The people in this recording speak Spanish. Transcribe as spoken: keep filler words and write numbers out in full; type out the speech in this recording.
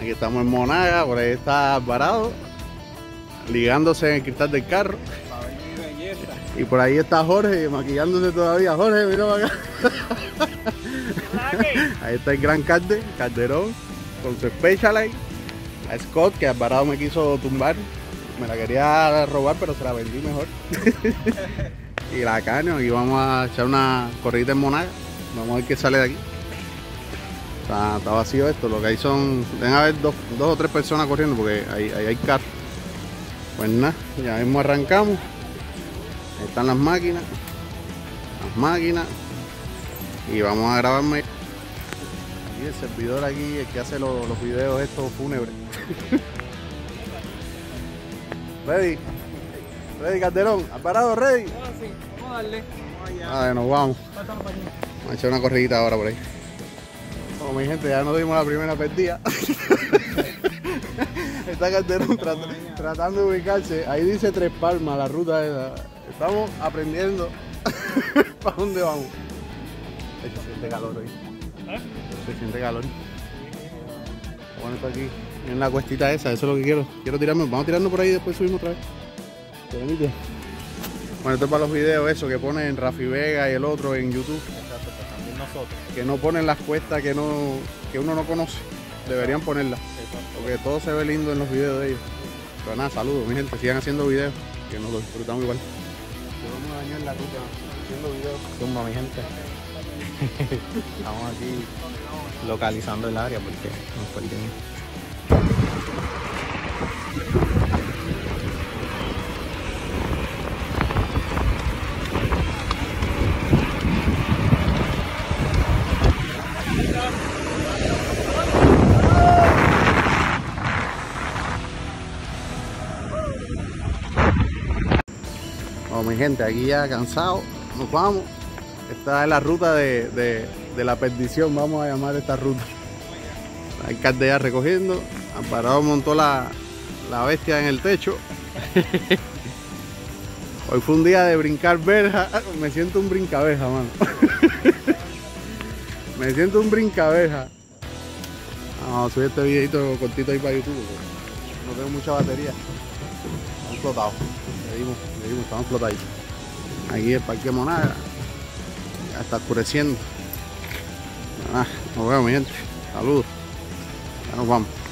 Aquí estamos en Monaga, por ahí está Alvarado, ligándose en el cristal del carro. Y por ahí está Jorge, maquillándose todavía. Jorge, mira para acá. Ahí está el gran Calde, Calderón, con su Specialized. A Scott, que Alvarado me quiso tumbar. Me la quería robar, pero se la vendí mejor. Y la Canio, aquí vamos a echar una corridita en Monaga. Vamos a ver qué sale de aquí. Está, está vacío esto, lo que hay son, deben haber dos, dos o tres personas corriendo porque ahí, ahí hay carros. Pues nada, ya mismo arrancamos. Ahí están las máquinas, las máquinas. Y vamos a grabarme. Aquí el servidor aquí, el que hace los, los videos estos fúnebres. Ready, ready Calderón, Alvarado, ready. Ah, sí, vamos a darle. Vamos allá. A ver, nos vamos. Vamos a echar una corridita ahora por ahí. Como mi gente, ya nos dimos la primera perdida. Está Calderón trat tratando de ubicarse. Ahí dice Tres Palmas, la ruta esa. Estamos aprendiendo. ¿Para dónde vamos? Se siente calor hoy. ¿Eh? Se siente calor. Bueno, esto aquí en la cuestita esa, eso es lo que quiero. Quiero tirarme. Vamos a tirarnos por ahí y después subimos otra vez. ¿Te permite? Bueno, esto es para los videos, eso que ponen Rafi Vega y el otro en YouTube. Exacto, pues también nosotros. Que no ponen las cuestas que no que uno no conoce. Deberían ponerlas. Porque todo se ve lindo en los videos de ellos. Pero nada, saludos mi gente, sigan haciendo videos, que nos lo disfrutamos igual. Vamos a dañar la ruta haciendo videos. Tumba, mi gente. Estamos aquí localizando el área porque nos perdimos. Bueno, mi gente, aquí ya cansado, nos vamos. Esta es la ruta de, de, de la perdición, vamos a llamar esta ruta. El alcalde ya recogiendo, Alvarado montó la, la bestia en el techo. Hoy fue un día de brincar verja, me siento un brincaverja, mano. Me siento un brincaverja. Vamos a subir este videito cortito ahí para YouTube, porque no tengo mucha batería. Estamos flotados, le dimos, le dimos, estamos flotaditos. Aquí el parque Monaga, ya está oscureciendo. Ah, nos vemos mi gente, saludos, ya nos vamos.